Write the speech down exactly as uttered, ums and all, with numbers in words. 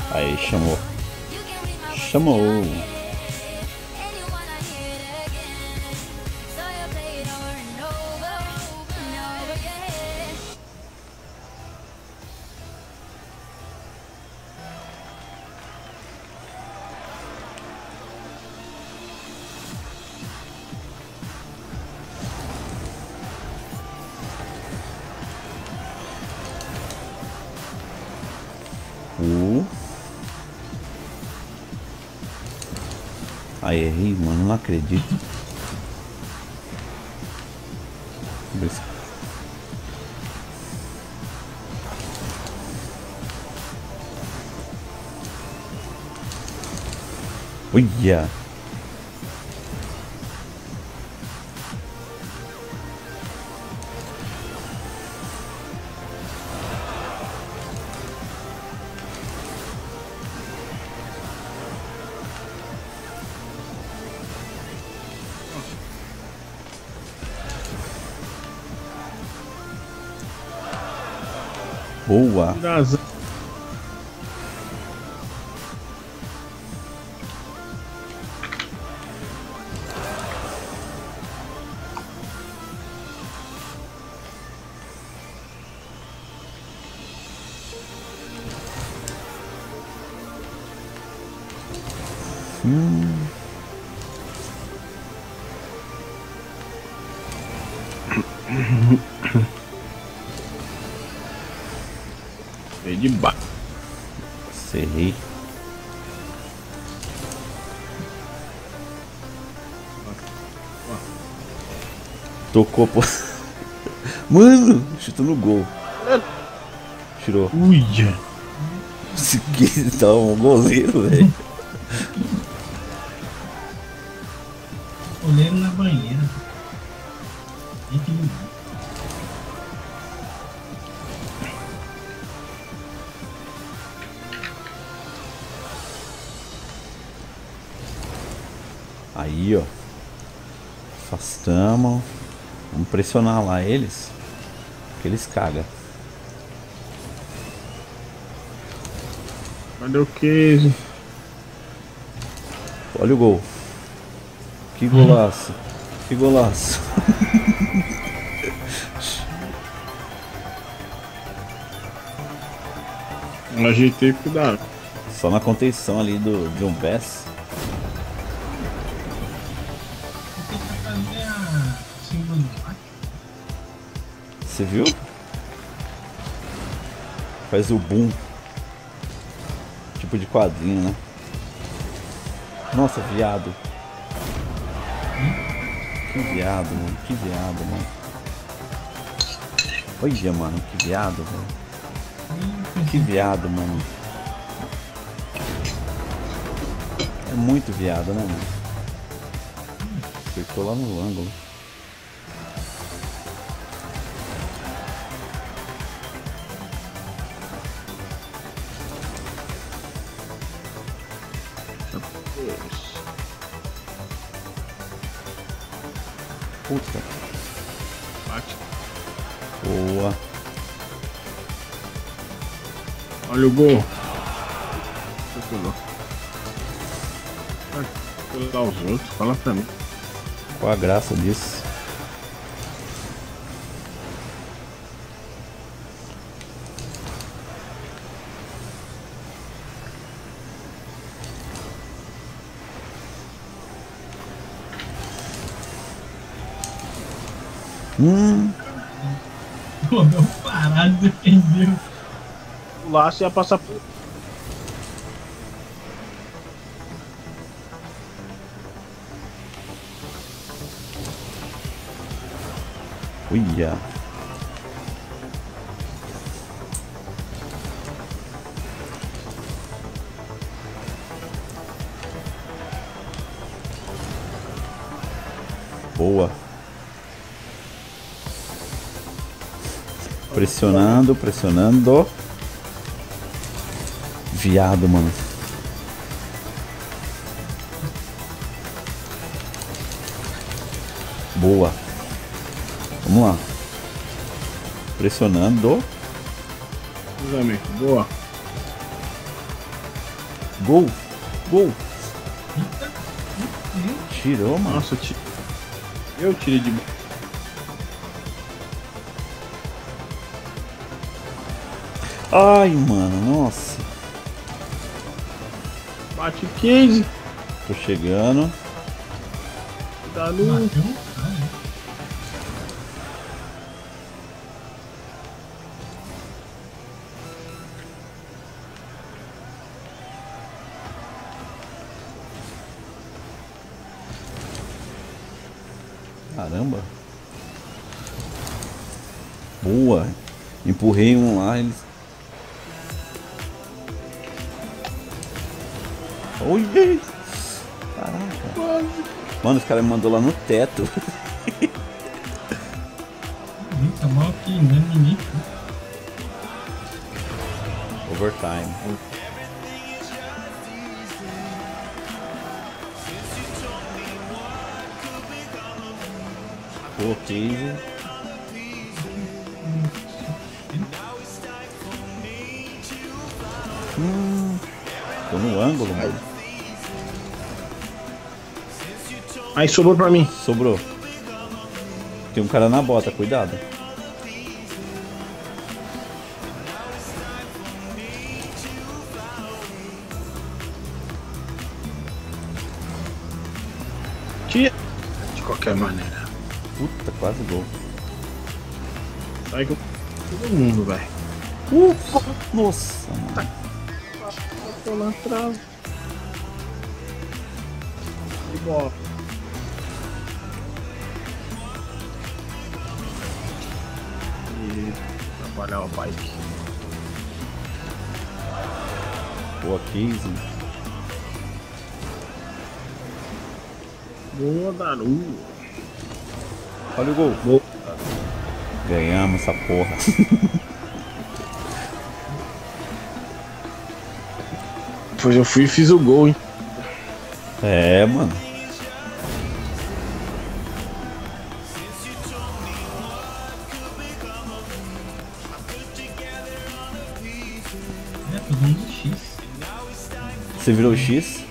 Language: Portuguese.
Aí, chamou. Chamou. Uh. Aí, errei, mano, não acredito. Uia. Boa. Hum. Veio de baixo. Serrei. Tocou, pô. Mano, chutou no gol. Tirou. Uia. Esse que tá um goleiro, velho. Goleiro na banheira. Gente de Aí, ó. Afastamos. Vamos pressionar lá eles. Que eles cagam. Cadê o queijo? Olha o gol. Que golaço. Que golaço. Eu ajeitei pro dar. Só na contenção ali do John Bass. fazer a símbolo de baixo. Você viu? Faz o boom. Tipo de quadrinho, né? Nossa, viado. Que viado, mano. Que viado, mano. Olha, mano. Que viado, velho. Que viado, mano. É muito viado, né, mano? Acertou lá no ângulo. Puta. Bate. Boa. Olha o gol. Vou dar os outros, fala pra mim. Qual a graça disso? Hum. Pô, meu parado defendeu. O laço ia passar por. Uia. Boa. Pressionando, pressionando. Viado, mano. Boa. Vamos lá. Pressionando. Meus amigos, boa. Gol! Gol! Eita. Meu Tirou, mano. Nossa, eu tirei. Eu tirei de. Ai, mano, nossa. Bate quinze. Tô chegando. Dá Deus. no. Bateu no cara, hein? Caramba. Boa. Empurrei um lá, eles... Oi! Caraca. Mano, os caras me mandou lá no teto. Eita, mal aqui, né? Ninguém. Overtime. Pô, Casey. Hum, tô no ângulo, mano. Aí sobrou pra mim. Sobrou. Tem um cara na bota, cuidado. Tira. De qualquer maneira. Puta, quase gol. Sai com todo mundo, velho. Ufa, nossa, mano. Tô lá atrás. E bola. E atrapalhar o bike. Boa, Casey. Boa, Daru. Olha o gol. Boa. Ganhamos essa porra. Depois eu fui e fiz o gol, hein. É, mano. É, todo mundo X. Você virou o X?